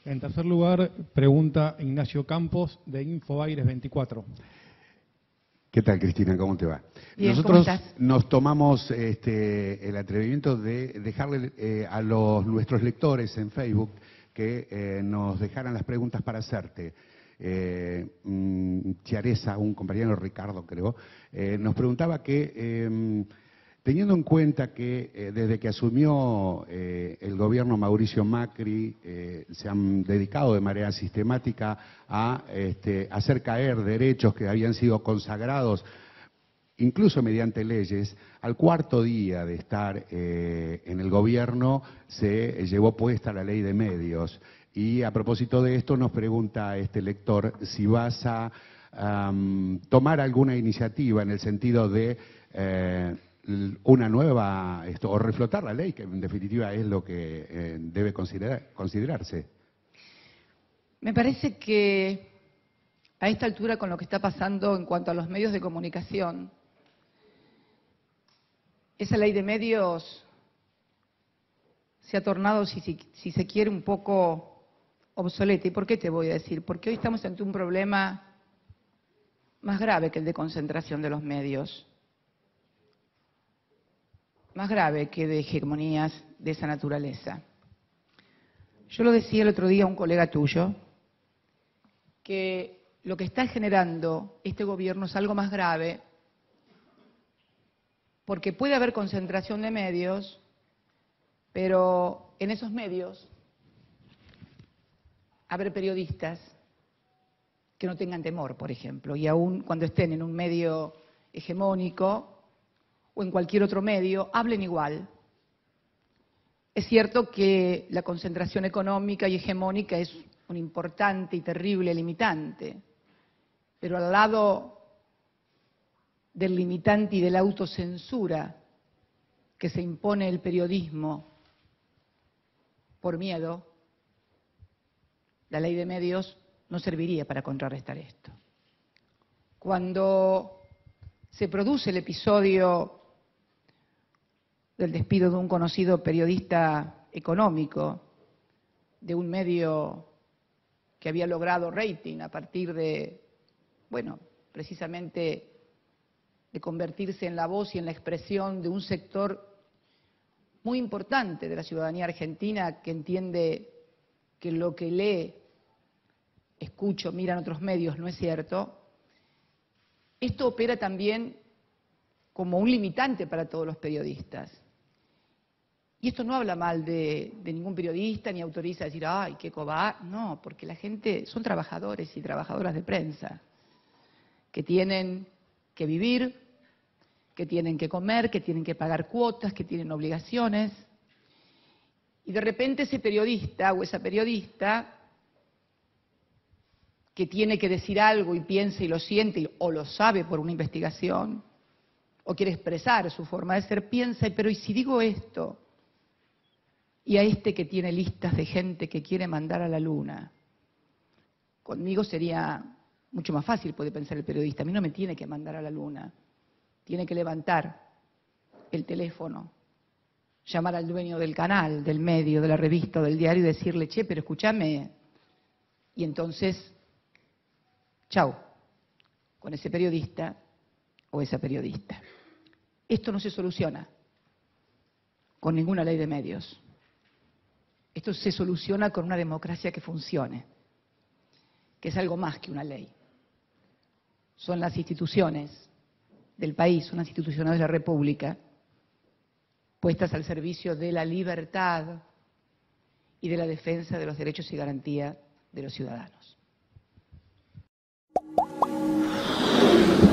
En tercer lugar, pregunta Ignacio Campos, de Infobaires 24. ¿Qué tal, Cristina? ¿Cómo te va? Bien, Nosotros ¿cómo estás? nos tomamos el atrevimiento de dejarle a nuestros lectores en Facebook que nos dejaran las preguntas para hacerte. Chiaresa, un compañero, Ricardo creo, nos preguntaba que, teniendo en cuenta que desde que asumió el gobierno Mauricio Macri, se han dedicado de manera sistemática a hacer caer derechos que habían sido consagrados, incluso mediante leyes, al cuarto día de estar en el gobierno se llevó puesta la ley de medios. Y a propósito de esto nos pregunta este lector si vas a tomar alguna iniciativa en el sentido de una nueva, o reflotar la ley, que en definitiva es lo que debe considerarse. Me parece que a esta altura, con lo que está pasando en cuanto a los medios de comunicación, esa ley de medios se ha tornado, si se quiere, un poco obsoleta. ¿Y por qué te voy a decir? Porque hoy estamos ante un problema más grave que el de concentración de los medios, más grave que de hegemonías de esa naturaleza. Yo lo decía el otro día a un colega tuyo, que lo que está generando este gobierno es algo más grave, porque puede haber concentración de medios, pero en esos medios haber periodistas que no tengan temor, por ejemplo, y aún cuando estén en un medio hegemónico o en cualquier otro medio, hablen igual. Es cierto que la concentración económica y hegemónica es un importante y terrible limitante, pero al lado del limitante y de la autocensura que se impone el periodismo por miedo, la ley de medios no serviría para contrarrestar esto. Cuando se produce el episodio del despido de un conocido periodista económico de un medio que había logrado rating a partir de, bueno, precisamente de convertirse en la voz y en la expresión de un sector muy importante de la ciudadanía argentina que entiende que lo que lee, escucha, mira en otros medios no es cierto, esto opera también como un limitante para todos los periodistas. Y esto no habla mal de ningún periodista ni autoriza a decir, ay, qué cobarde. No, porque la gente son trabajadores y trabajadoras de prensa que tienen que vivir, que tienen que comer, que tienen que pagar cuotas, que tienen obligaciones. Y de repente ese periodista o esa periodista que tiene que decir algo y piensa y lo siente o lo sabe por una investigación o quiere expresar su forma de ser, piensa, pero ¿y si digo esto? Y a este que tiene listas de gente que quiere mandar a la luna, conmigo sería mucho más fácil, puede pensar el periodista, a mí no me tiene que mandar a la luna, tiene que levantar el teléfono, llamar al dueño del canal, del medio, de la revista o del diario y decirle, che, pero escúchame, y entonces, chau, con ese periodista o esa periodista. Esto no se soluciona con ninguna ley de medios. Esto se soluciona con una democracia que funcione, que es algo más que una ley. Son las instituciones del país, son las instituciones de la República, puestas al servicio de la libertad y de la defensa de los derechos y garantías de los ciudadanos.